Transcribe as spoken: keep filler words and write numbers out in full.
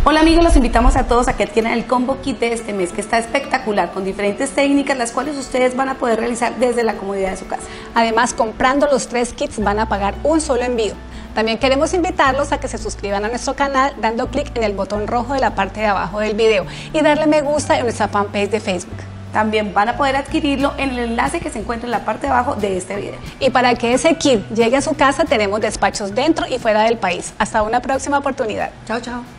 Hola amigos, los invitamos a todos a que adquieran el combo kit de este mes, que está espectacular, con diferentes técnicas, las cuales ustedes van a poder realizar desde la comodidad de su casa. Además, comprando los tres kits van a pagar un solo envío. También queremos invitarlos a que se suscriban a nuestro canal dando clic en el botón rojo de la parte de abajo del video y darle me gusta en nuestra fanpage de Facebook. También van a poder adquirirlo en el enlace que se encuentra en la parte de abajo de este video. Y para que ese kit llegue a su casa, tenemos despachos dentro y fuera del país. Hasta una próxima oportunidad. Chao, chao.